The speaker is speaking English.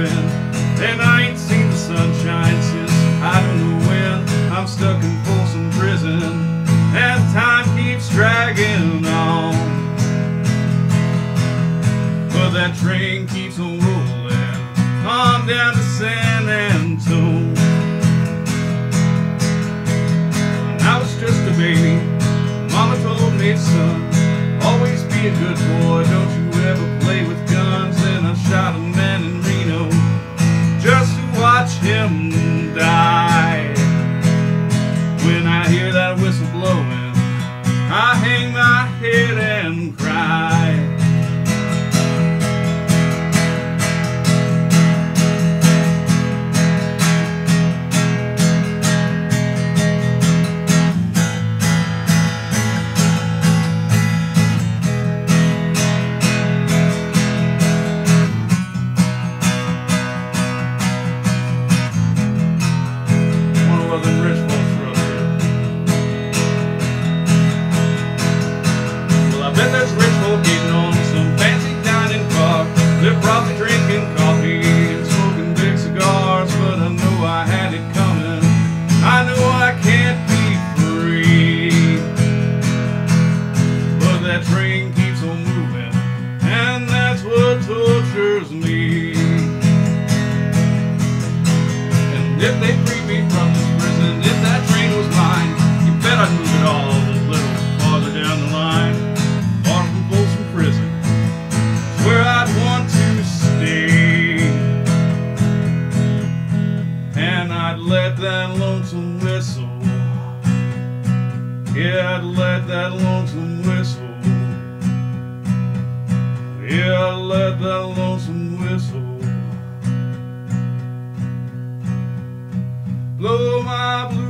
been, and I ain't seen the sunshine since I don't know when. I'm stuck in Folsom Prison, and time keeps dragging on, but that train keeps on rolling on down to San Antone. When I was just a baby, Mama told me, son, always be a good boy, don't you ever play with guns. And I shot a man in Reno just to watch him die. When I hear that whistle blowing, I hang my head and cry. They're probably drinking coffee and smoking big cigars, but I know I had it coming. I know I can't be free, but that train keeps on moving, and that's what tortures me. And if they free me from this prison, if that train was mine, you bet I'd move it all a little farther down the line, far from Folsom Prison, where I'd want to stay. And I'd let that lonesome whistle, yeah, I'd let that lonesome whistle, yeah, I'd let that lonesome whistle blow my